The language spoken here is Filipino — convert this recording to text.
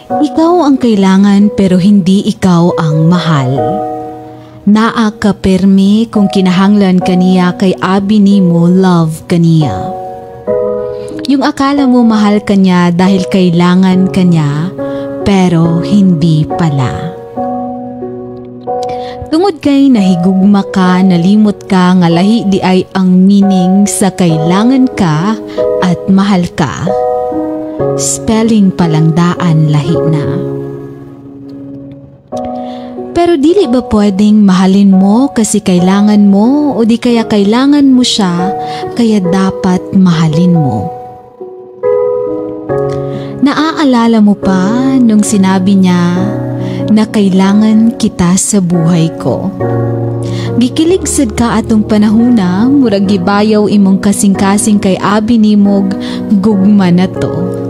Ikaw ang kailangan pero hindi ikaw ang mahal. Naa ka permi kung kinahanglan kaniya kay abi nimo love kaniya. Yung akala mo mahal kanya dahil kailangan kanya pero hindi pala. Tungod kay nahigugma ka, nalimot ka nga lahi di ay ang meaning sa kailangan ka at mahal ka. Spelling palang daan lahi na. Pero dili ba pwedeng mahalin mo kasi kailangan mo o di kaya kailangan mo siya kaya dapat mahalin mo? Naaalala mo pa nung sinabi niya na kailangan kita sa buhay ko? Gikilig sad ka atong panahuna, murag gibayaw imong kasing-kasing kay abi nimog gugma na to.